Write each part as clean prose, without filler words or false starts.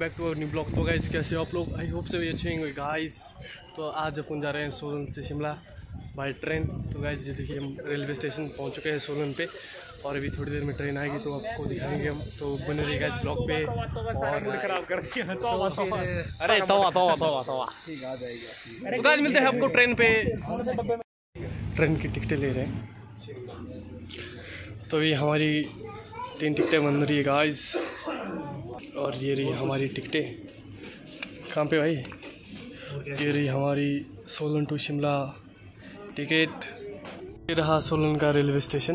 Back to our new blog. तो guys कैसे हो आप लोग? आई होप से भी अच्छे होंगे गाइस। तो आज अपन जा रहे हैं सोलन से शिमला बाय ट्रेन। तो गाइस ये देखिए हम रेलवे स्टेशन पहुंच चुके हैं सोलन पे और अभी थोड़ी देर में ट्रेन आएगी तो आपको दिखाएंगे हम। तो बने रहिएगा इस ब्लॉग पे। और खराब कर दिया अरे ठीक आ जाएगी। तो गाइस मिलते हैं आपको ट्रेन पे। ट्रेन की टिकटें ले रहे हैं। तो ये हमारी 3 टिकटें बन रही है गाइस। और ये रही हमारी टिकटें। कहाँ पे भाई? ये रही हमारी सोलन टू शिमला टिकट। ये रहा सोलन का रेलवे स्टेशन।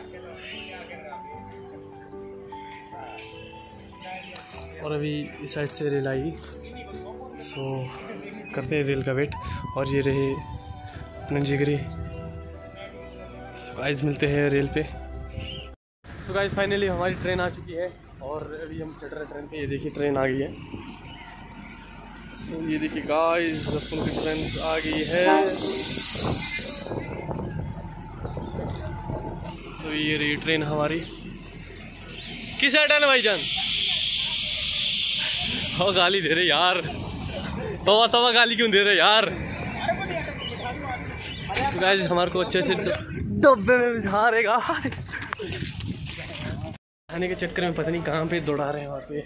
और अभी इस साइड से रेल आएगी, सो करते हैं रेल का वेट। और ये रहे अपने जिगरी। सो गाइस मिलते हैं रेल पे। सो गाइस फाइनली हमारी ट्रेन आ चुकी है और अभी हम चढ़ रहे हैं ट्रेन पे। ये देखिए ट्रेन आ गई है। सो ये देखिए गाइस अपन की ट्रेन आ गई है। तो ये रही ट्रेन हमारी। किस साइड है ना भाईजान? हो गाली दे रहे यार। तवा तवा गाली क्यों दे रहे यार? so गाइस हमारे को अच्छे से डब्बे में बिठा रहेगा। आने के चक्कर में पता नहीं कहाँ पे दौड़ा रहे हैं। वहाँ पे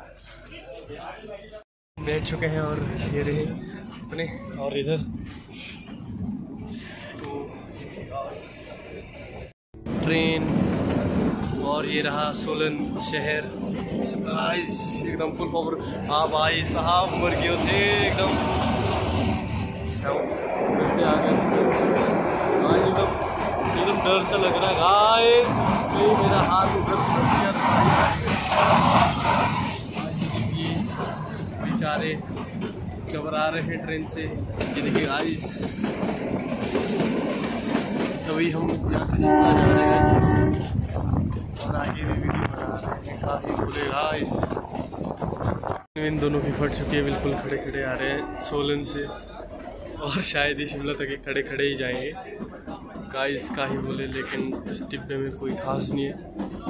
बैठ चुके हैं और ये रहे अपने। और इधर तो ट्रेन और ये रहा सोलन शहर। एकदम फुल पावर। हाँ भाई साहब मर गए थे एकदम। फिर से आ गए। आज एकदम डर सा लग रहा है गाइस। मेरा हाथ उधर बेचारे घबरा रहे हैं ट्रेन से। ये देखिए गाइस तभी हम यहाँ से शिमला जा रहे हैं और आगे भी वीडियो बना रहे हैं। काफ़ी खुले गाइस। इन दोनों की फट चुकी है, बिल्कुल खड़े खड़े आ रहे हैं सोलन से और शायद ही शिमला तक खड़े खड़े ही जाएंगे गाइस। का ही बोले, लेकिन इस डिब्बे में कोई खास नहीं है।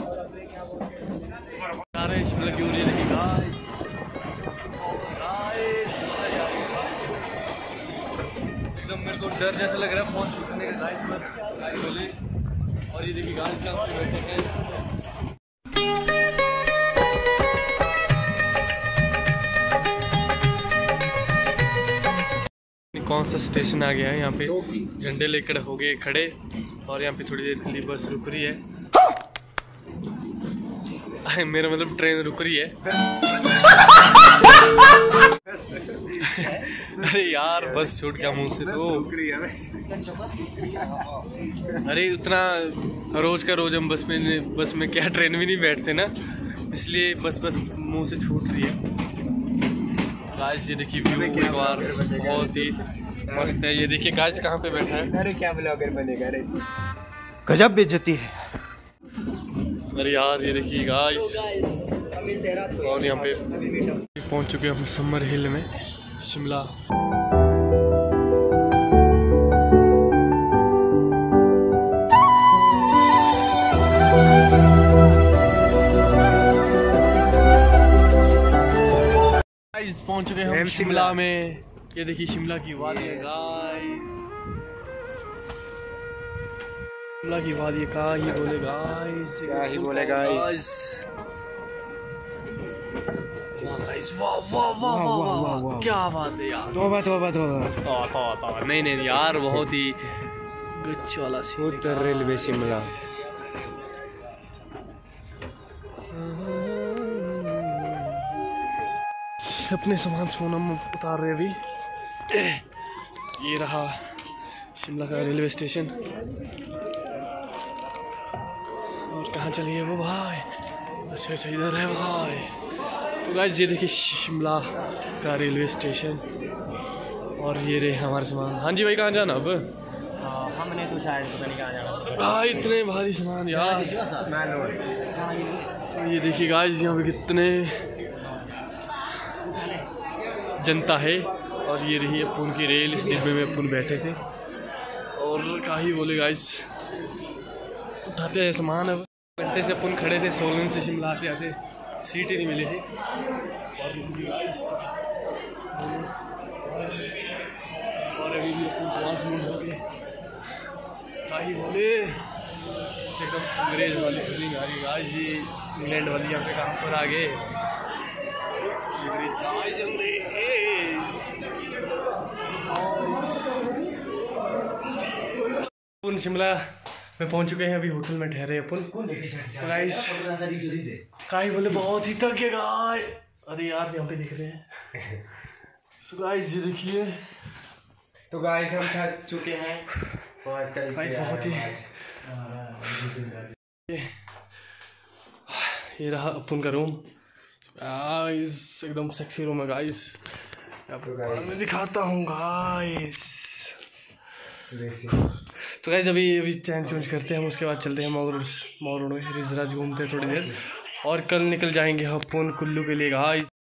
आ रहे हैं शिमला की ओर। ये देखिए गाइस एकदम मेरे को डर जैसा लग रहा है फोन शूट करने का गाइस पर बोले। और ये देखिए गाइस कहाँ पे बैठे हैं। कौन सा स्टेशन आ गया है? यहाँ पे झंडे लेकर हो गए खड़े और यहाँ पे थोड़ी देर के लिए बस रुक रही है। मेरा मतलब ट्रेन रुक रही है। अरे यार बस छूट गया मुंह से तो। अरे उतना रोज का रोज हम बस में क्या ट्रेन में नहीं बैठते ना, इसलिए बस मुंह से छूट रही है गाइस। ये देखिए व्यू एक बार बहुत ही मस्त है। ये देखिए गाइस कहाँ पे बैठा है। अरे क्या ब्लॉगर बनेगा रे। गजब बेइज्जती है। अरे यार ये देखिए गाइस। और यहाँ पे पहुँच चुके हैं हम समर हिल में शिमला। पहुंच चुके हैं हम शिमला में। ये देखिए शिमला की वादी है गाइस। शिमला की वादी का ही बोले गाइस। क्या ही बोले गाइस। वाह गाइस वाह वाह वाह वाह वाह क्या बात है यार। तौबा तौबा तौबा। नहीं यार बहुत ही गच्छ वाला सीन। उत्तर रेलवे शिमला। अपने सामान हम उतार रहे अभी। ये रहा शिमला का रेलवे स्टेशन। और कहाँ चली है वो भाई? अच्छा इधर है भाई। तो गाइस ये देखिए शिमला का रेलवे स्टेशन और ये रहे हमारे सामान। हाँ जी भाई कहाँ जाना अब? हमने तो शायद पता नहीं कहाँ जाना भाई। इतने भारी सामान यार। तो ये देखिए गाइस यहाँ पे कितने जनता है। और ये रही अपन की रेल। इस डिब्बे में अपन बैठे थे और क्या ही बोले गाइस। उठाते हैं सामान। अब घंटे से अपन खड़े थे सोलन से शिमला आते आते। सीट ही नहीं मिली थी। और अभी भी अपन सवाल समूल हो गए ही बोले एकदम अंग्रेज वाली फीलिंग आ रही गाइस जी। इंग्लैंड वाली यहाँ पे कहाँ पर आ गए अपन शिमला में पहुंच चुके हैं। अभी होटल में ठहरे अपन गाइस। काई बोले बहुत ही थक गए गाइस। अरे यार यहाँ पे दिख रहे हैं। सो गाइस ये देखिए। तो गाइस हम थक चुके हैं और चल गाइस बहुत ही ये रहा अपन का रूम गाइस। एकदम सेक्सी रूम है गाइस। आपको मैं दिखाता हूँ गाइस। तो गाइस अभी चेंज करते हैं हम। उसके बाद चलते हैं मॉल रोड में रिजराज घूमते हैं थोड़ी देर और कल निकल जाएंगे अपन कुल्लू के लिए गाइस।